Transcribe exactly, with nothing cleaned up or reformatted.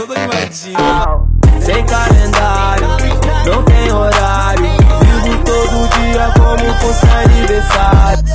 todo animadinho. Sem calendário, não tem horário, vivo todo dia como fosse aniversário.